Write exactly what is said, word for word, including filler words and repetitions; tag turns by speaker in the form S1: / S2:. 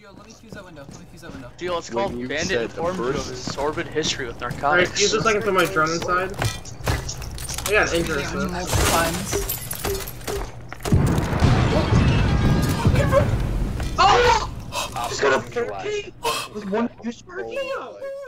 S1: Gio, let me fuse that window. Let me fuse that window.
S2: Gio, it's called
S3: you
S2: Bandit
S3: said
S2: informed
S3: the
S2: you of
S3: first-
S2: his sordid history with
S4: Alright,
S2: narcotics.
S4: use a second to put my drone inside. I got injured,
S1: Using it
S4: so.
S1: multiple times.
S4: Oh!
S3: Op
S4: Just got a
S3: four neutralized.
S4: thirteen! With one use per
S3: Oh
S4: kill!
S3: my